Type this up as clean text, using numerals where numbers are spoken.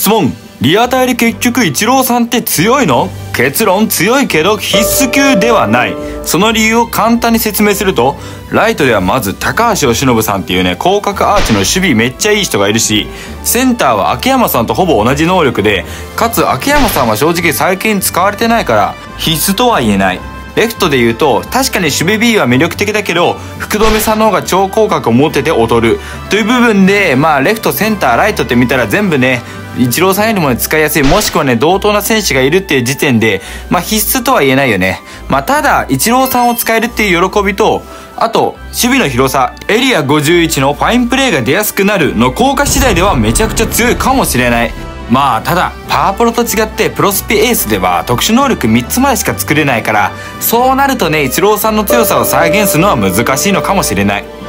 質問。リアタイで結局イチローさんって強いの？結論、強いけど必須級ではない。その理由を簡単に説明すると、ライトではまず高橋由伸さんっていうね、広角アーチの守備めっちゃいい人がいるし、センターは秋山さんとほぼ同じ能力で、かつ秋山さんは正直最近使われてないから必須とは言えない。レフトで言うと、確かに守備 B は魅力的だけど、福留さんの方が超広角を持ってて劣るという部分で、レフト、センター、ライトって見たら全部ね、イチローさんよりも使いやすい、もしくはね、同等な選手がいるっていう時点で、必須とは言えないよね。ただ、イチローさんを使えるっていう喜びと、あと、守備の広さ、エリア51のファインプレーが出やすくなるの効果次第ではめちゃくちゃ強いかもしれない。ただ、パワープロと違ってプロスピエースでは特殊能力3つまでしか作れないから、そうなるとね、イチローさんの強さを再現するのは難しいのかもしれない。